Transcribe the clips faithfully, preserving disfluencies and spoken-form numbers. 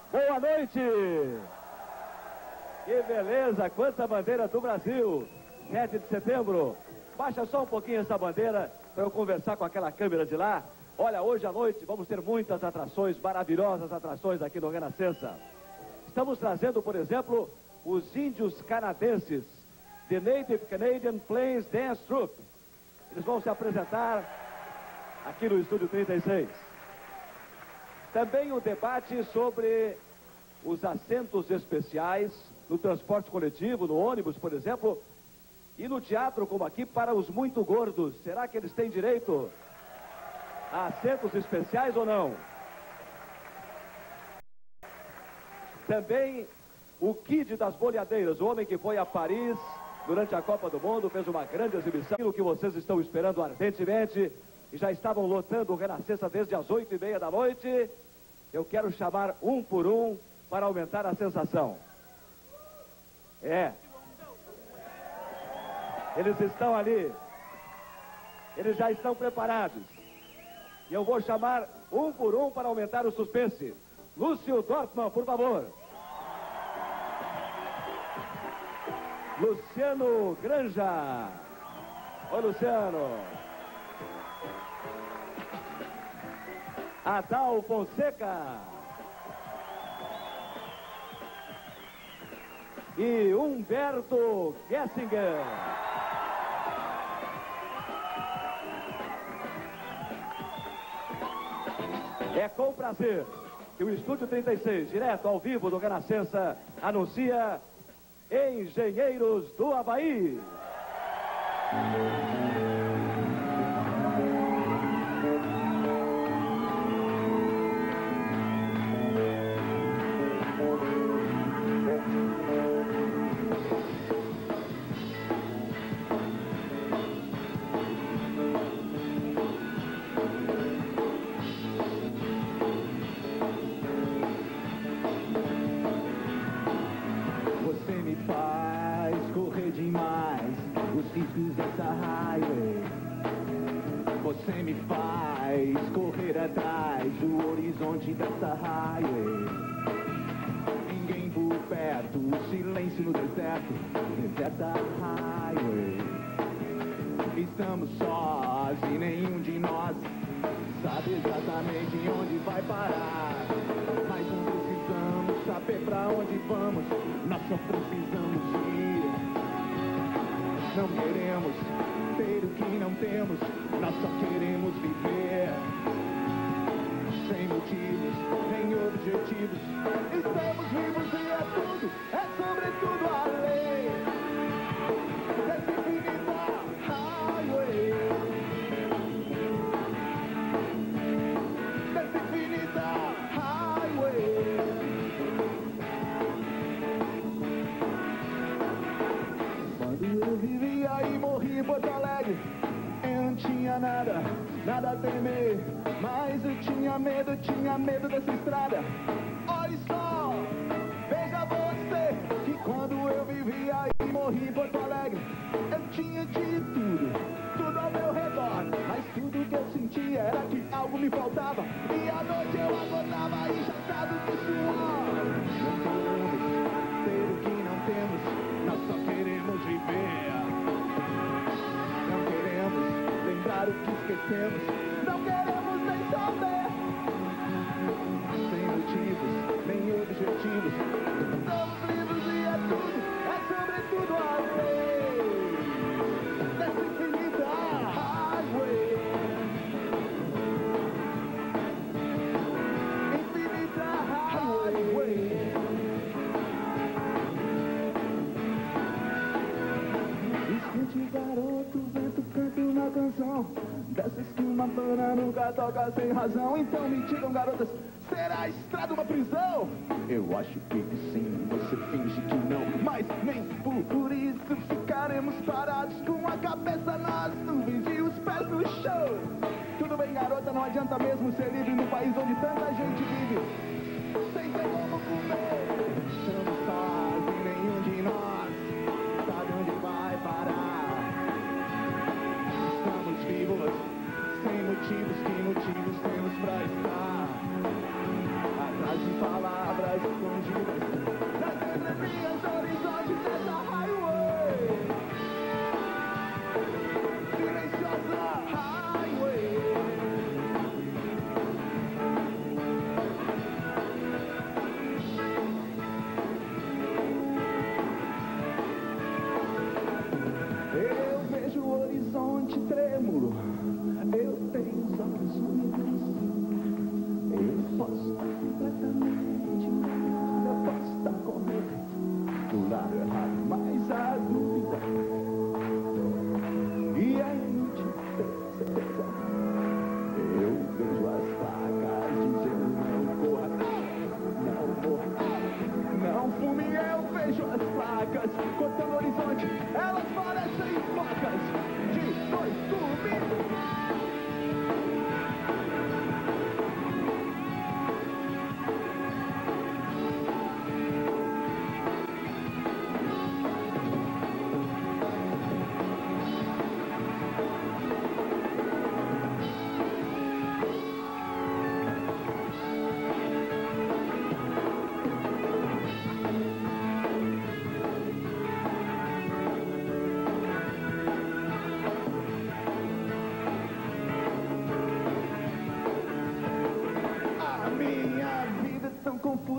Boa noite! Que beleza, quanta bandeira do Brasil! sete de setembro. Baixa só um pouquinho essa bandeira para eu conversar com aquela câmera de lá. Olha, hoje à noite vamos ter muitas atrações, maravilhosas atrações aqui no Renascença. Estamos trazendo, por exemplo, os índios canadenses, The Native Canadian Plains Dance Troupe. Eles vão se apresentar aqui no Estúdio trinta e seis. Também um debate sobre os assentos especiais no transporte coletivo, no ônibus, por exemplo, e no teatro, como aqui, para os muito gordos. Será que eles têm direito a assentos especiais ou não? Também o Kid das Boleadeiras, o homem que foi a Paris durante a Copa do Mundo, fez uma grande exibição. Aquilo que vocês estão esperando ardentemente, e já estavam lotando o Renascença desde as oito e meia da noite. Eu quero chamar um por um para aumentar a sensação. É. Eles estão ali. Eles já estão preparados. E eu vou chamar um por um para aumentar o suspense. Lúcio Dortmann, por favor. Luciano Granja. Oi, Luciano. Adal Fonseca. E Humberto Gessinger. É com prazer que o Estúdio trinta e seis, direto ao vivo do Renascença, anuncia Engenheiros do Havaí. Dessa highway, você me faz correr atrás do horizonte dessa highway. Ninguém por perto, silêncio no deserto dessa highway. Estamos sós e nenhum de nós sabe exatamente onde vai parar. Mas não precisamos saber pra onde vamos, nós só precisamos ir. Não queremos ter o que não temos, nós só queremos viver. Sem motivos, nem objetivos, estamos vivos e é tudo, é sobretudo a lei dessa infinita highway. Dessa infinita highway. Quando eu vivia e morri em Porto Alegre, eu não tinha nada, nada a temer. Mas eu tinha medo, eu tinha medo dessa estrada. Olha só, veja você, que quando eu vivia e morri em Porto Alegre, eu tinha de tudo, tudo ao meu redor. Mas tudo que eu sentia era que algo me faltava. E à noite eu acordava encharcado de suor. Não queremos ter o que não temos, nós só queremos viver. Não queremos lembrar o que esquecemos, não queremos nem saber. Sem motivos, nem objetivos, estamos livres e é tudo, é sobretudo a lei dessa infinita highway. Infinita highway. Escute, garoto, o vento canta uma canção dessas que uma banda nunca toca sem razão. Então me digam, garotas, será a estrada uma prisão? Eu acho que sim, você finge que não, mas nem por isso ficaremos parados com a cabeça nas nuvens e os pés no chão. Tudo bem, garota, não adianta mesmo ser livre no país onde tanta gente vive sem ter como comer. Estamos sós e nenhum de nós sabe onde vai parar. Estamos vivos, sem motivos, que motivos temos pra estar? Atrás de palavras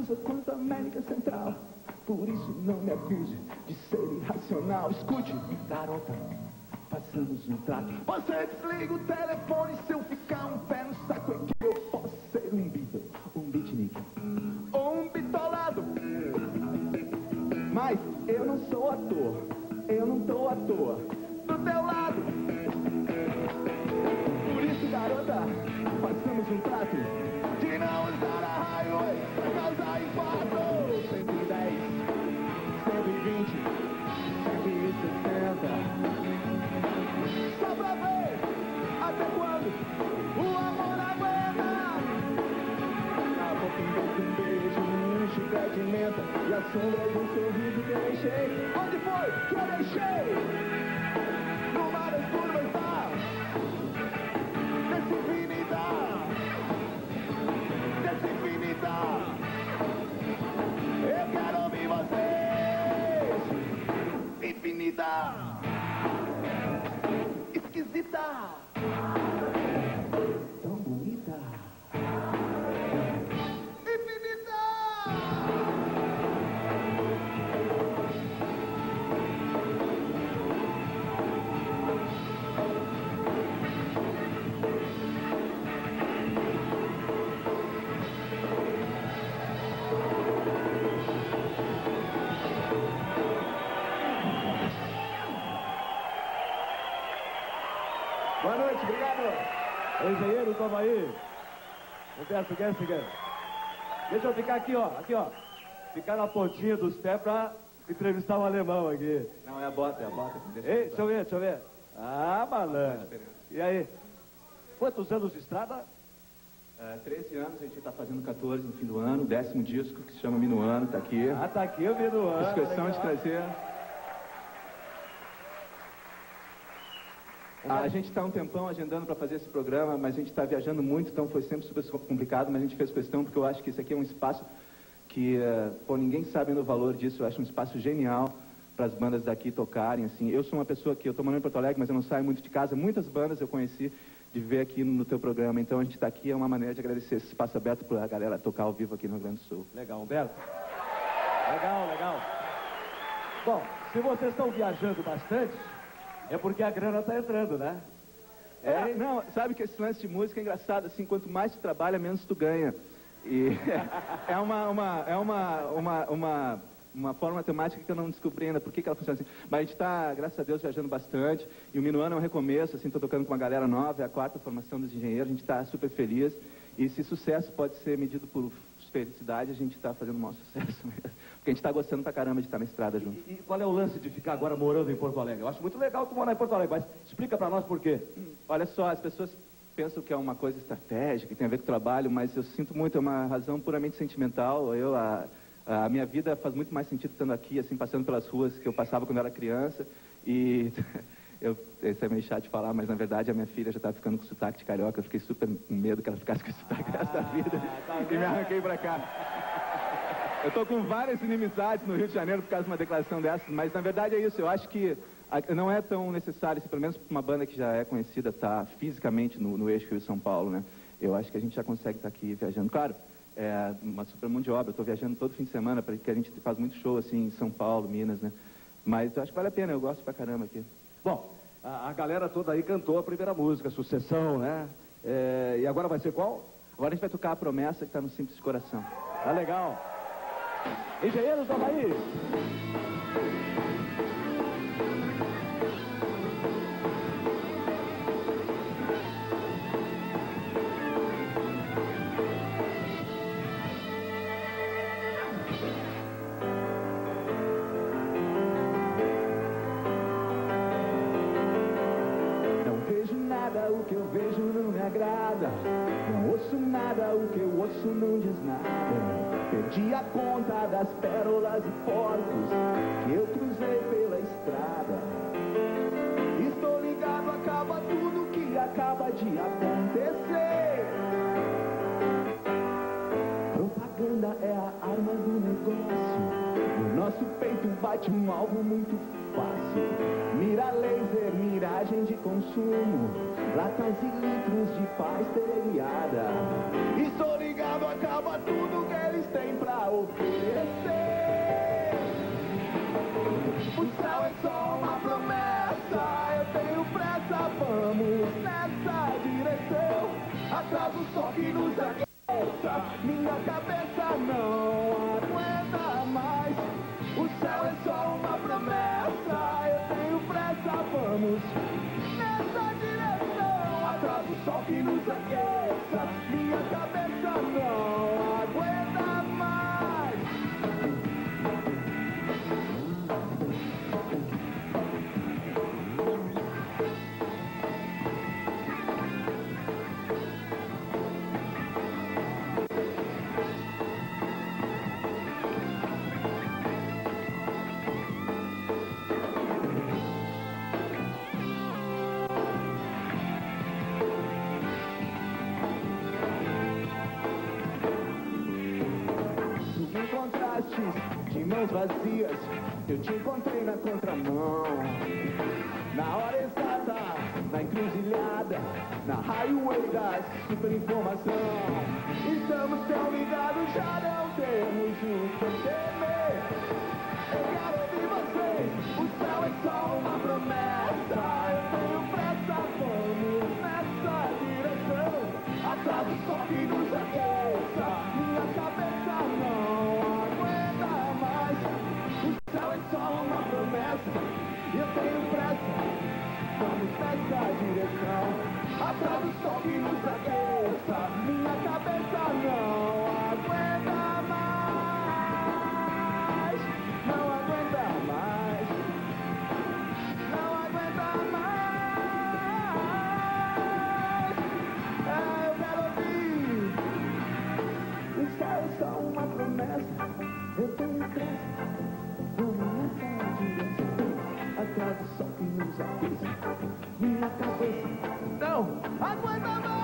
massa quanto a América Central. Por isso não me acuse de ser irracional. Escute, garota, passamos um trato. Você desliga o telefone se eu ficar um pé no saco. É que eu posso ser um Beatle, um beatnik ou um bitolado. Mas eu não sou ator, eu não tô à toa do teu lado. Por isso, garota, passamos um trato de não usar a highway pra causar impacto. Cento e dez, cento e vinte, cento e sessenta. Só pra ver até quando o amor aguenta. Na boca um beijo, um beijo, um chiclete de menta e a sombra de um sorriso que eu deixei. Onde foi que eu deixei? No mar das curvas da dessa infinidade, dessa infinidade. Eu quero ouvir vocês. Infinita, esquisita, tão bonita. Infinita. Boa noite, obrigado. Engenheiro, toma aí. Humberto Gessinger. Deixa eu ficar aqui, ó. Aqui, ó. Ficar na pontinha dos pés pra entrevistar um alemão aqui. Não, é a bota, é a bota. Deixa Ei, deixa eu ver, deixa eu ver. Ah, malandro. E aí? Quantos anos de estrada? Uh, treze anos, a gente está fazendo quatorze no fim do ano, décimo disco que se chama Minuano, tá aqui. Ah, tá aqui o Minuano. Fiz questão de trazer. A gente está um tempão agendando para fazer esse programa, mas a gente está viajando muito, então foi sempre super complicado, mas a gente fez questão porque eu acho que esse aqui é um espaço que, uh, pô, ninguém sabe no valor disso. Eu acho um espaço genial para as bandas daqui tocarem, assim. Eu sou uma pessoa que, eu estou morando em Porto Alegre, mas eu não saio muito de casa. Muitas bandas eu conheci de ver aqui no teu programa, então a gente está aqui, é uma maneira de agradecer esse espaço aberto para a galera tocar ao vivo aqui no Rio Grande do Sul. Legal, Humberto. Legal, legal. Bom, se vocês estão viajando bastante, é porque a grana tá entrando, né? É, não, sabe que esse lance de música é engraçado, assim, quanto mais tu trabalha, menos tu ganha. E é uma, uma, é uma, uma, uma, uma forma matemática que eu não descobri ainda por que que ela funciona assim. Mas a gente tá, graças a Deus, viajando bastante. E o Minuano é um recomeço, assim, tô tocando com uma galera nova, é a quarta formação dos engenheiros, a gente tá super feliz. E se sucesso pode ser medido por felicidade, a gente tá fazendo um maior sucesso mesmo. Porque a gente tá gostando pra caramba de estar na estrada junto. E, e qual é o lance de ficar agora morando em Porto Alegre? Eu acho muito legal tu morar em Porto Alegre, mas explica pra nós por quê. Hum, olha só, as pessoas pensam que é uma coisa estratégica, que tem a ver com o trabalho, mas eu sinto muito, é uma razão puramente sentimental. Eu, a, a minha vida faz muito mais sentido estando aqui, assim, passando pelas ruas que eu passava quando eu era criança. E eu, isso é meio chato de falar, mas na verdade a minha filha já estava ficando com sotaque de carioca. Eu fiquei super com medo que ela ficasse com sotaque dessa Ah, vida. tá E me arranquei pra cá. Eu tô com várias inimizades no Rio de Janeiro por causa de uma declaração dessas, mas na verdade é isso. Eu acho que a, não é tão necessário, assim, pelo menos para uma banda que já é conhecida, estar tá fisicamente no, no eixo Rio-São Paulo, né? Eu acho que a gente já consegue estar tá aqui viajando. Claro, é uma super mão de obra. Eu tô viajando todo fim de semana, porque a gente faz muito show assim em São Paulo, Minas, né? Mas eu acho que vale a pena, eu gosto pra caramba aqui. Bom, a, a galera toda aí cantou a primeira música, Sucessão, né? É, e agora vai ser qual? Agora a gente vai tocar A Promessa, que tá no Simples Coração. Tá legal. Engenheiros do Havaí. Não vejo nada, o que eu vejo não me agrada. Não ouço nada, o que eu ouço não diz nada. Perdi a conta das pérolas e porcos que eu cruzei pela estrada. Estou ligado, acaba tudo que acaba de acontecer. Propaganda é a arma do negócio. No nosso peito bate um alvo muito fácil. Mira laser, miragem de consumo, latas e litros de paz telhada. Estou ligado, acaba tudo que eles têm pra oferecer. atrás do sol que nos aqueça. Minha cabeça não aguenta mais. O céu é só uma promessa. Eu tenho pressa, vamos nessa direção. Atrás do sol que nos aqueça. Minha cabeça não aguenta mais. De mãos vazias, eu te encontrei na contramão. Na hora exata, na encruzilhada, na highway da superinformação. Estamos tão ligados, já não temos o que temer. Eu quero ouvir vocês, o céu é só uma promessa. Eu tenho pressa, vamos nessa direção. Atrás do sol que nos aqueça, minha cabeça não aguenta mais. O céu é só uma promessa, eu tenho pressa, vamos nessa direção. Atrás do sol que nos aqueça, minha cabeça não aguenta mais. Não aguenta mais. Não aguenta mais. É, eu quero ouvir. O céu é só uma promessa, eu tenho pressa, vamos nessa direção. Atrás do sol que nos aqueça, minha cabeça não aguenta mais.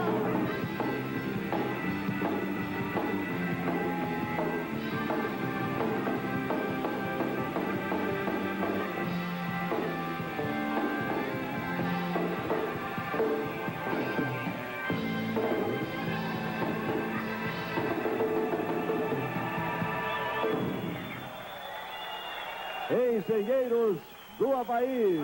Engenheiros do Havaí.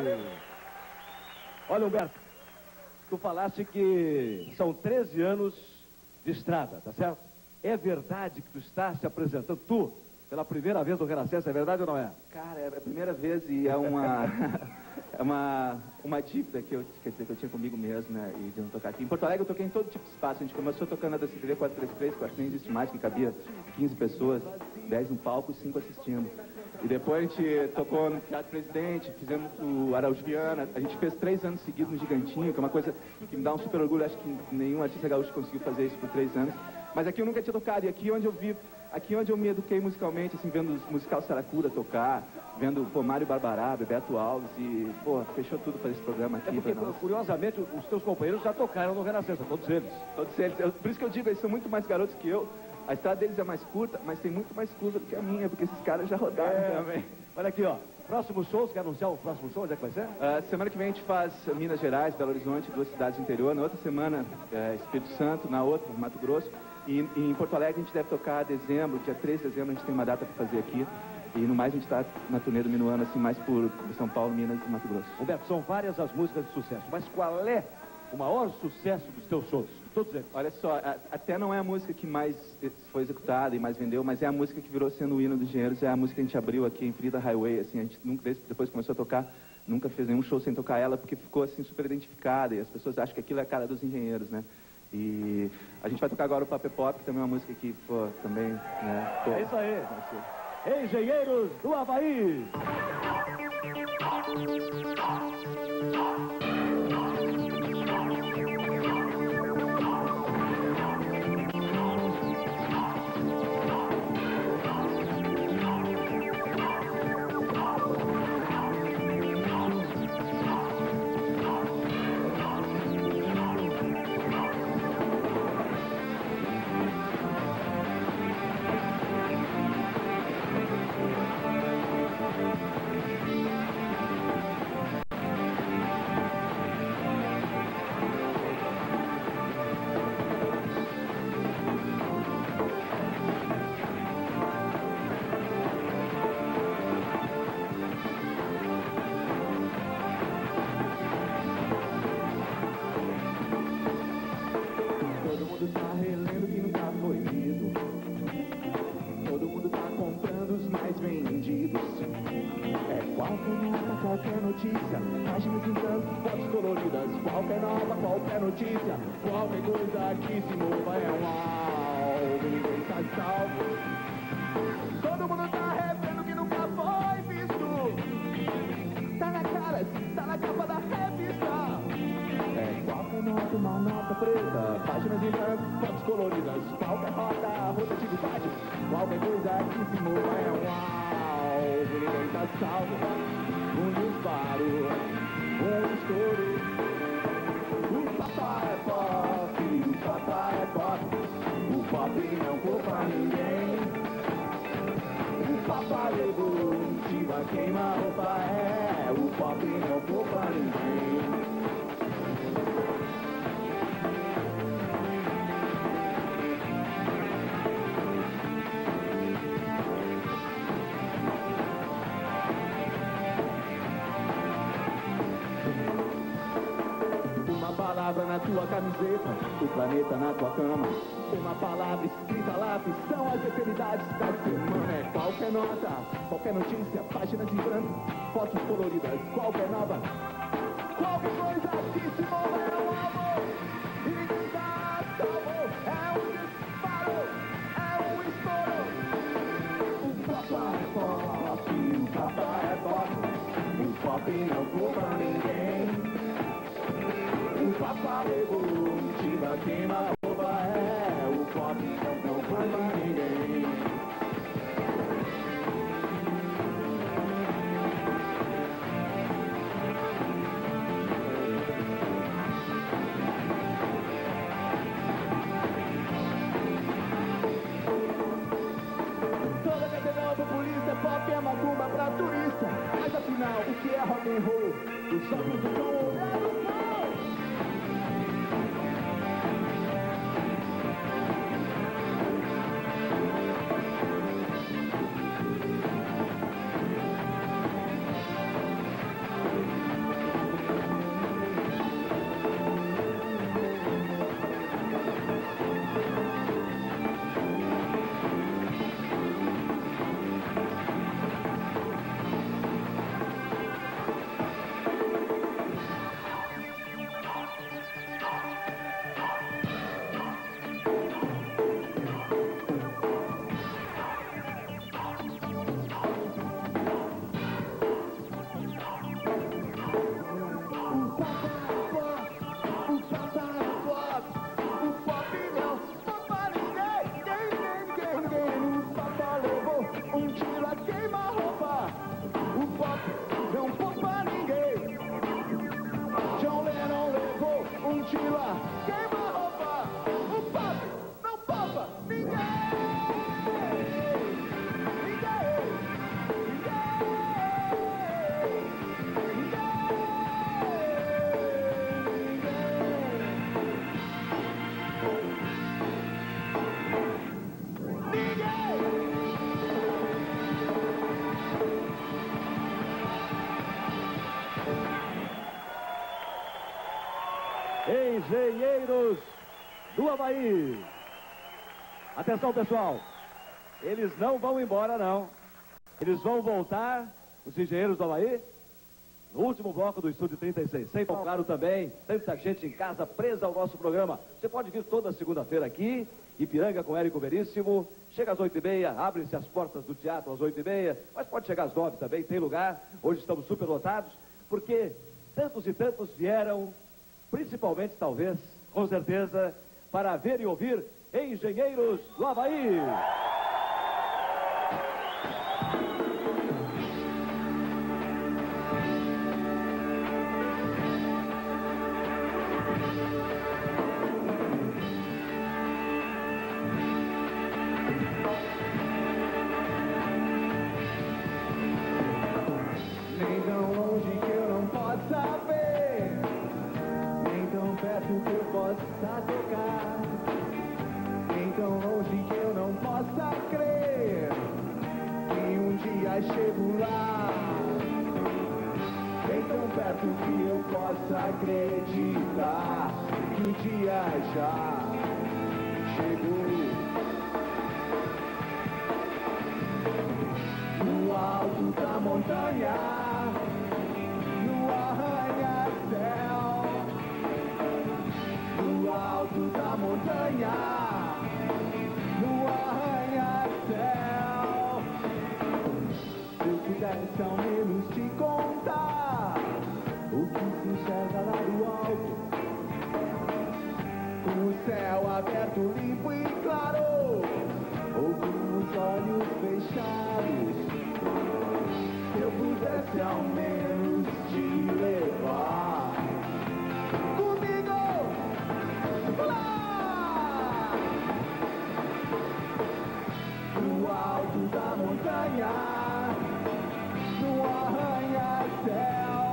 Olha, Humberto, tu falaste que são treze anos de estrada, tá certo? É verdade que tu está se apresentando, tu, pela primeira vez no Renascença, é verdade ou não é? Cara, é a primeira vez e é uma, é uma, uma dívida que eu, quer dizer, que eu tinha comigo mesmo, né, e de não tocar aqui. Em Porto Alegre eu toquei em todo tipo de espaço. A gente começou tocando a da C T V quatrocentos e trinta e três, que eu acho que nem existe mais, que cabia quinze pessoas, dez no palco e cinco assistindo. E depois a gente tocou no Teatro Presidente, fizemos o Araújo Viana. A gente fez três anos seguidos no Gigantinho, que é uma coisa que me dá um super orgulho. Acho que nenhum artista gaúcho conseguiu fazer isso por três anos. Mas aqui eu nunca tinha tocado. E aqui onde eu vi, aqui onde eu me eduquei musicalmente, assim, vendo os musical Saracura tocar, vendo, pô, Mário Barbará, Bebeto Alves e, pô, fechou tudo para esse programa aqui. É porque, pra nós. curiosamente, os teus companheiros já tocaram no Renascença, todos eles. Todos eles. Eu, por isso que eu digo, eles são muito mais garotos que eu. A estrada deles é mais curta, mas tem muito mais curva do que a minha, porque esses caras já rodaram É. também. Olha aqui, ó. Próximo show, você quer anunciar o próximo show? Onde é que vai ser? Uh, semana que vem a gente faz Minas Gerais, Belo Horizonte, duas cidades do interior. Na outra semana, uh, Espírito Santo, na outra, Mato Grosso. E, e em Porto Alegre a gente deve tocar dezembro, dia treze de dezembro a gente tem uma data para fazer aqui. E no mais a gente está na turnê do Minuano, assim, mais por São Paulo, Minas e Mato Grosso. Humberto, são várias as músicas de sucesso, mas qual é o maior sucesso dos teus shows? Todos eles. Olha só, a, até não é a música que mais foi executada e mais vendeu, mas é a música que virou sendo o hino dos engenheiros, é a música que a gente abriu aqui em Frida Highway, assim, a gente nunca, desde, depois que começou a tocar, nunca fez nenhum show sem tocar ela, porque ficou, assim, super identificada, e as pessoas acham que aquilo é a cara dos engenheiros, né? E a gente vai tocar agora o Paper Pop, que também é uma música que, pô, também, né? Pô, É isso aí. Engenheiros do Havaí. qualquer notícia, páginas em branco, fotos coloridas, qualquer nova, qualquer notícia, qualquer coisa que se mova é um alvo, ninguém está salvo. Todo mundo tá revendo que nunca foi visto. Tá na cara, tá na capa da revista. É qualquer nota, uma nota preta, páginas em branco, fotos coloridas, qualquer rota, rotatividade, qualquer coisa que se mova é um alvo, ninguém tá salvo. Um disparo, um estouro. O papai é pop, o papai é pop, o pop não poupa ninguém. O papai levou, Shiva queima roupa, é, o pop não poupa ninguém. Palavra na tua camiseta, o planeta na tua cama. Uma palavra escrita a lápis, são as eternidades da semana. É qualquer nota, qualquer notícia, páginas em branco, fotos coloridas, qualquer nova, qualquer coisa que se mova é um alvo, e ninguém tá salvo. É um disparo, é um estouro. O papai é pop, o papai é pop, o pop não poupa ninguém. O papai levou, Shiva queima roupa, é, o pop não poupa ninguém. Toda catedral populista, pop é macumba pra turista. Mas afinal, o que é rock and roll? Os sopros do som olhar no sol. Engenheiros do Havaí. Atenção, pessoal. Eles não vão embora, não. Eles vão voltar, os Engenheiros do Havaí, no último bloco do Estúdio trinta e seis. Sem claro também, tanta gente em casa presa ao nosso programa. Você pode vir toda segunda-feira aqui, Ipiranga com Érico Veríssimo. Chega às oito e meia, abrem-se as portas do teatro às oito e meia, mas pode chegar às nove também, tem lugar. Hoje estamos super lotados, porque tantos e tantos vieram, principalmente, talvez, com certeza, para ver e ouvir Engenheiros do Havaí. Nem tão longe que eu não possa ver, nem tão perto que eu possa tocar, nem tão longe que eu não possa crer que um dia chego lá, nem tão perto que eu possa acreditar que o dia já chegou. No alto da montanha, pudesse ao menos te contar o que se enxerga lá do alto, com o céu aberto, limpo e claro, ou com os olhos fechados, se eu pudesse ao menos te levar comigo lá no alto da montanha, no arranha-céu,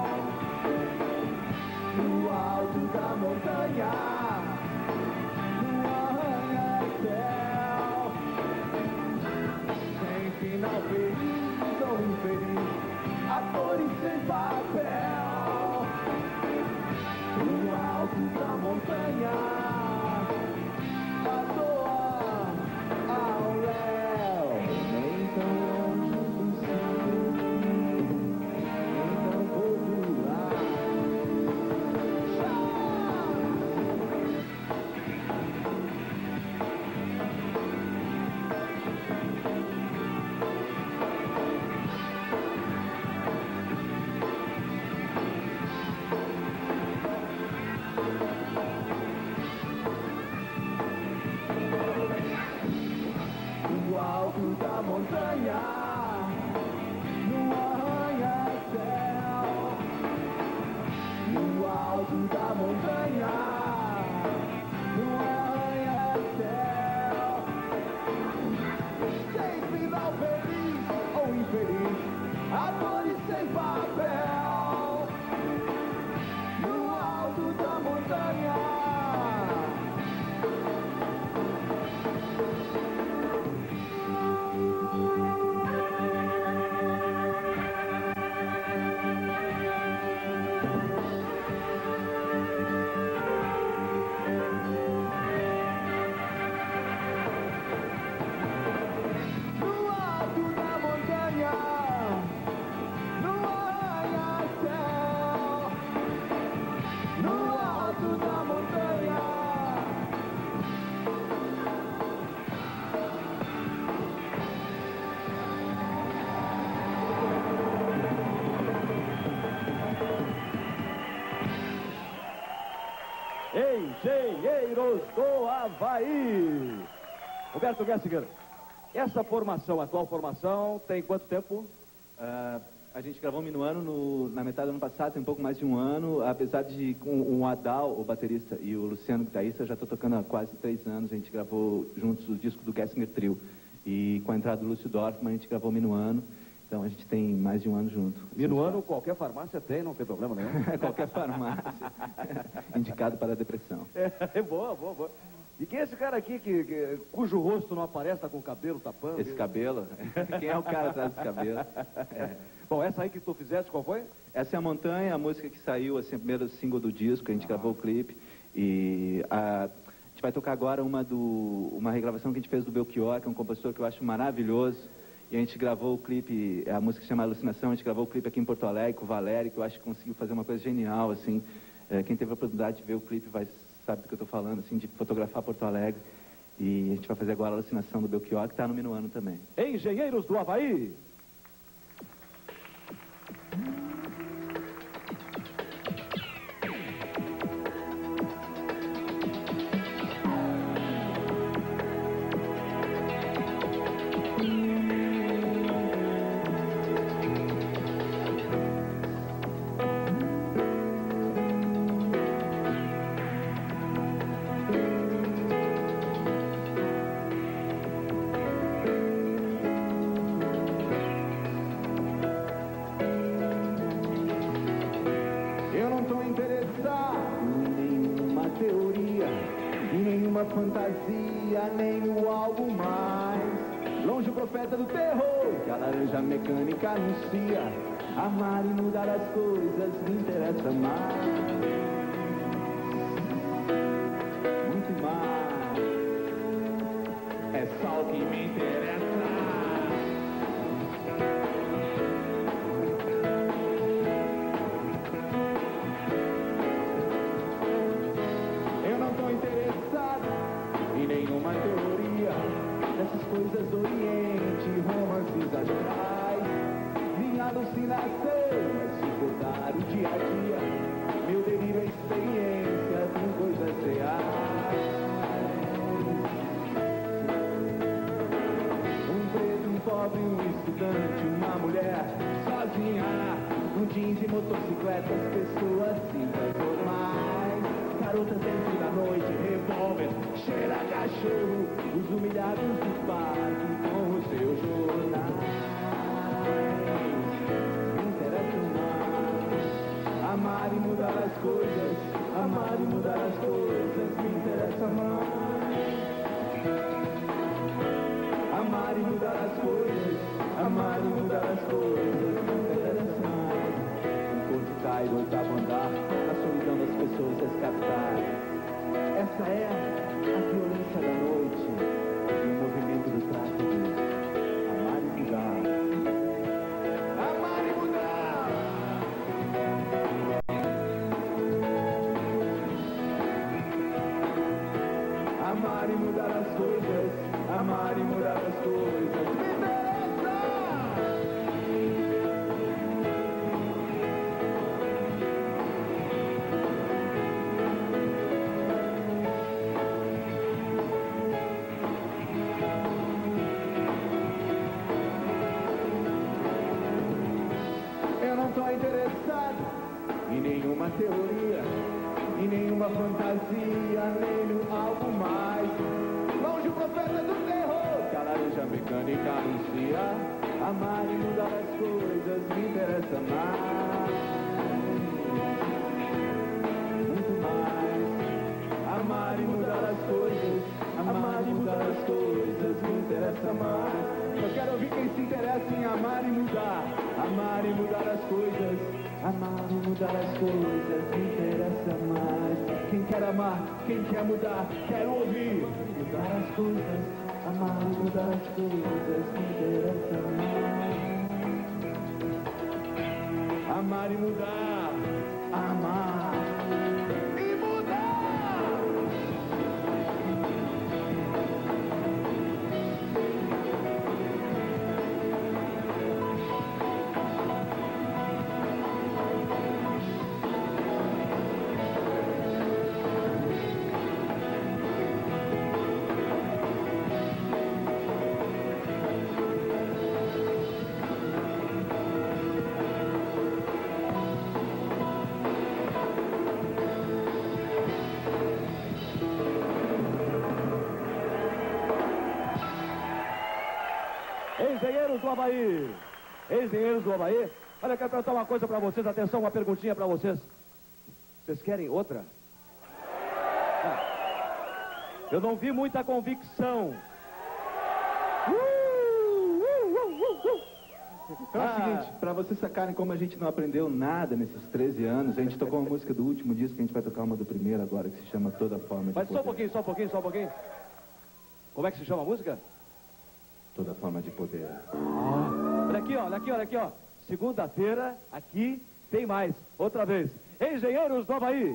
no alto da montanha, no arranha-céu, sem final feliz ou infeliz, atores sem papel, no alto da montanha, à toa, ao léu, nem tão longe do céu, nem tão pouco lá. No alto da montanha, no arranha-céu, no alto da montanha, no arranha-céu, sem final feliz ou infeliz, atores sem papel, no alto da montanha. Engenheiros do Havaí. Roberto Gessinger, essa formação, a atual formação, tem quanto tempo? Uh, a gente gravou o Minuano no, na metade do ano passado, tem um pouco mais de um ano, apesar de com o Adal, o baterista, e o Luciano guitarrista, eu já estou tocando há quase três anos, a gente gravou juntos o disco do Gessinger Trio, e com a entrada do Lúcio Dorfman a gente gravou o Minuano, então a gente tem mais de um ano junto. Minuano, qualquer farmácia tem, não tem problema nenhum. Qualquer farmácia, indicado para a depressão. É, é boa, boa, boa. E quem é esse cara aqui que, que, cujo rosto não aparece, tá com o cabelo tapando? Esse cabelo? Quem é o cara atrás desse cabelo? É. Bom, essa aí que tu fizeste, qual foi? Essa é a Montanha, a música que saiu, assim, a primeira single do disco, a gente ah. gravou o clipe. E a, a gente vai tocar agora uma, do, uma regravação que a gente fez do Belchior, que é um compositor que eu acho maravilhoso. E a gente gravou o clipe, a música se chama Alucinação, a gente gravou o clipe aqui em Porto Alegre com o Valério, que eu acho que conseguiu fazer uma coisa genial, assim. É, quem teve a oportunidade de ver o clipe vai sabe do que eu estou falando, assim, de fotografar Porto Alegre. E a gente vai fazer agora a Alucinação do Belchior, que está no Minuano também. Engenheiros do Havaí. Fantasia, nem o algo mais. Longe o profeta do terror, que a laranja mecânica anuncia. Amar e mudar as coisas me interessa mais. Muito mais. É só o que me interessa. Nenhuma teoria dessas coisas do Oriente, romances astrais. Vinha do mulher sozinha, um jeans e motocicletas, pessoas simples normais, garotas dentro da noite, revólver, cheira a cachorro, os humilhados do parque com os seus jornais. Me interessa mais amar e mudar as coisas, amar e mudar as coisas, me interessa mais. Amar e mudar as coisas, amar e mudar as coisas, me interessa mais. Um corpo caído, oitavo andar, a solidão das pessoas descartadas. Essa é a violência da noite, e o movimento do tráfico. Amar e mudar. Amar e mudar. Amar e mudar as coisas, amar e mudar as coisas, me interessa! Eu não tô interessado em nenhuma teoria, em nenhuma fantasia, nem no algo mais. Longe o profeta do terror, que a laranja mecânica anuncia. Amar e mudar as coisas me interessa mais, muito mais. Amar e mudar as coisas, amar e mudar as coisas me interessa mais. Eu quero ouvir quem se interessa em amar e mudar. Amar e mudar as coisas, amar e mudar as coisas me interessa mais. Quem quer amar, quem quer mudar, quero ouvir. Mudar as coisas, amar e mudar as coisas me interessa mais. Amar e mudar, amar e mudar. Engenheiros do Havaí, engenheiros do Havaí. Olha, eu quero perguntar uma coisa pra vocês, atenção, uma perguntinha pra vocês. Vocês querem outra? Ah, eu não vi muita convicção. Então é o Ah. seguinte, pra vocês sacarem como a gente não aprendeu nada nesses treze anos, a gente tocou uma música do último disco, a gente vai tocar uma do primeiro agora, que se chama Toda Forma de Mas só um Poder. pouquinho, só um pouquinho, só um pouquinho. Como é que se chama a música? Toda Forma de Poder. Ah, olha aqui, ó, olha aqui, olha aqui, ó. Segunda-feira, aqui, tem mais. Outra vez. Engenheiros do Havaí.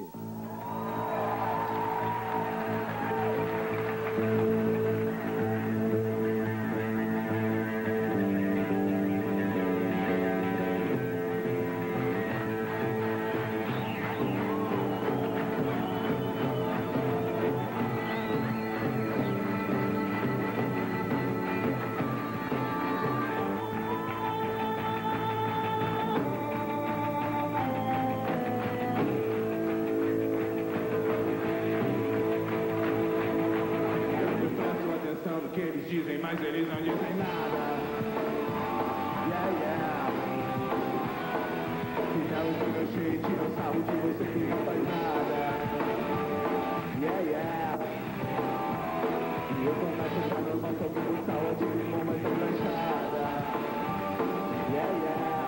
Que eles dizem, mas eles não dizem nada. Yeah, yeah. Fica o meu cheio, tira o sarro de você que não faz nada. Yeah, yeah. E eu começo a achar normal, tô com sal de limão, mas não manchada. Yeah, yeah.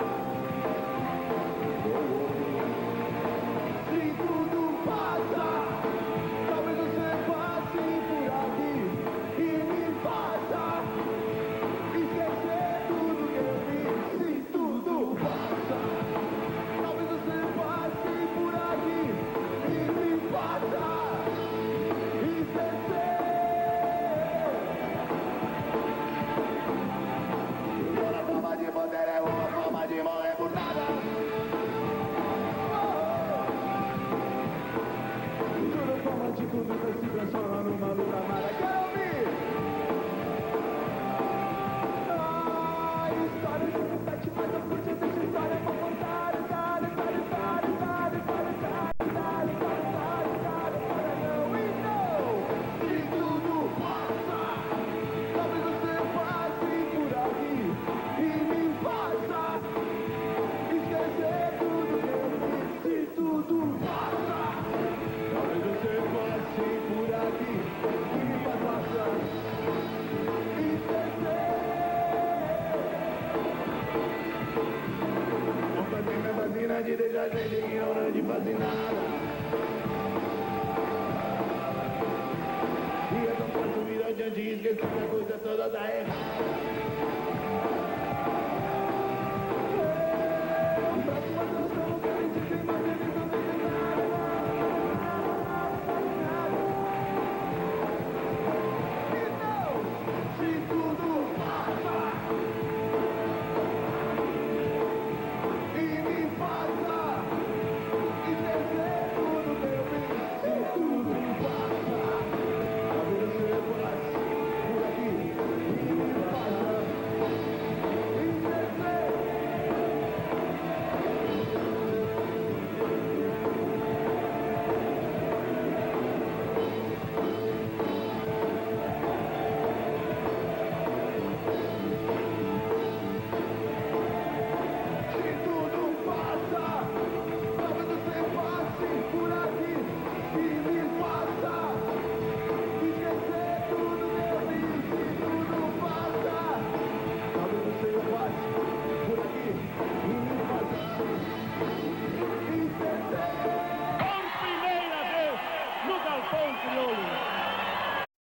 Oh, oh. Se tudo passa, talvez você passe por aqui e me faça esquecer tudo que eu fiz. Se tudo passa, talvez você passe por aqui e me faça esquecer. a gente ignorante faz nada. E eu não posso vir adiante e esquecer que a coisa toda tá errada. Por primeira vez no Galpão Crioulo.